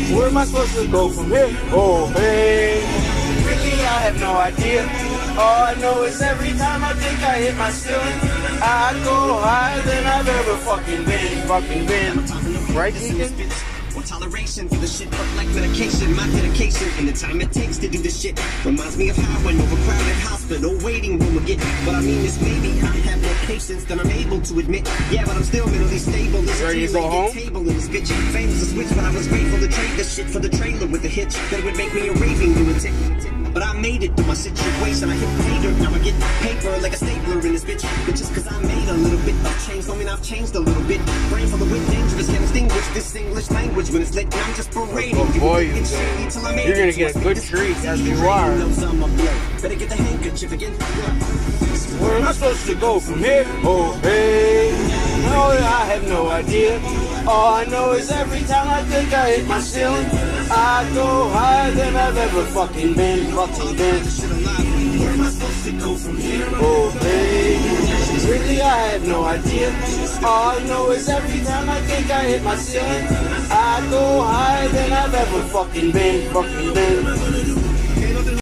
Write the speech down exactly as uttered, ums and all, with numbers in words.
Where am I supposed to go from here? Oh, babe. Really, I have no idea. All I know is every time I think I hit my ceiling, I go higher than I've ever fucking been. Fucking been. Right, Deacon? Or toleration for the shit, but like medication, my dedication and the time it takes to do this shit reminds me of how an overcrowded hospital waiting room will get. But I mean this, maybe I have more patience than I'm able to admit. Yeah, but I'm still mentally stable. This ready to go home? Table in this bitch. Famous to switch, but I was grateful to trade this shit for the trailer with the hitch that would make me a raving lunatic. But I made it through my situation. I hit pay dirt, now I get paper like a stapler in this bitch. But just cause I made a little bit of change, don't mean I've changed a little bit. Brain full of wit, dangerous, can't distinguish this English language when it's lit. I'm just parading. Oh boy, you you're gonna get a good treat as you are. Better get the handkerchief again. Where am I supposed to go from here? Oh, hey. No, I have no idea. All I know is every time I think I hit my ceiling, I go higher than I've ever fucking been. Fucking been. Where am I supposed to go from here? Oh, hey. Really, I have no idea. All I know is every time I think I hit my ceiling, I go higher than I've ever fucking been. Fucking been.